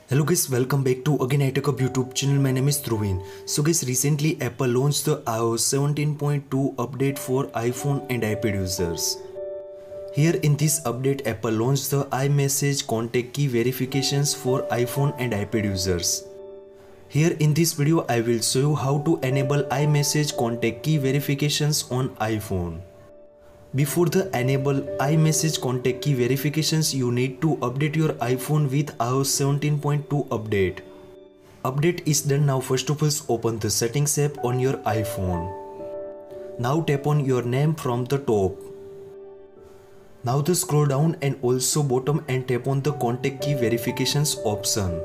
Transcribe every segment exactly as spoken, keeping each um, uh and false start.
Hello guys, welcome back to again iTechHub YouTube channel. My name is Dhruvin. So guys, recently Apple launched the i O S seventeen point two update for iPhone and iPad users. Here in this update, Apple launched the iMessage contact key verifications for iPhone and iPad users. Here in this video, I will show you how to enable iMessage contact key verifications on iPhone. Before the enable iMessage contact key verifications, you need to update your iPhone with i O S seventeen point two update. Update is done now. First of all, open the settings app on your iPhone. Now tap on your name from the top. Now the scroll down and also bottom and tap on the contact key verifications option.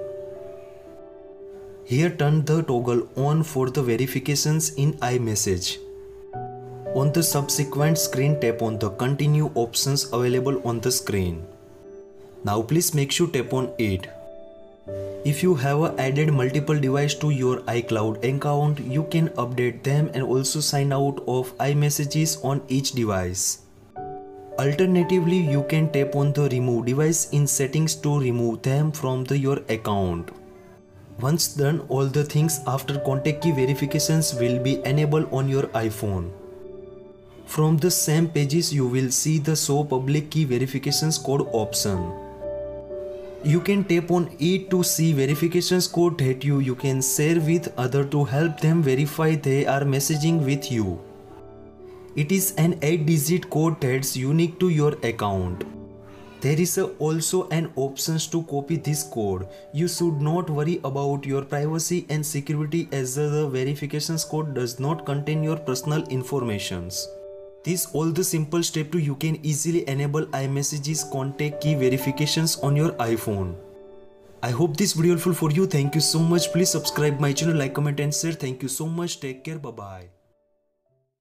Here turn the toggle on for the verifications in iMessage. On the subsequent screen, tap on the continue options available on the screen. Now please make sure tap on it. If you have added multiple devices to your iCloud account, you can update them and also sign out of iMessages on each device. Alternatively, you can tap on the remove device in settings to remove them from the, your account. Once done all the things, after contact key verifications will be enabled on your iPhone. From the same pages, you will see the show public key verifications code option. You can tap on it to see verifications code that you, you can share with others to help them verify they are messaging with you. It is an eight digit code that's unique to your account. There is a also an option to copy this code. You should not worry about your privacy and security as the verifications code does not contain your personal informations. These all the simple steps to you can easily enable iMessages contact key verifications on your iPhone. I hope this video helpful for you. Thank you so much. Please subscribe my channel, like, comment and share. Thank you so much. Take care. Bye bye.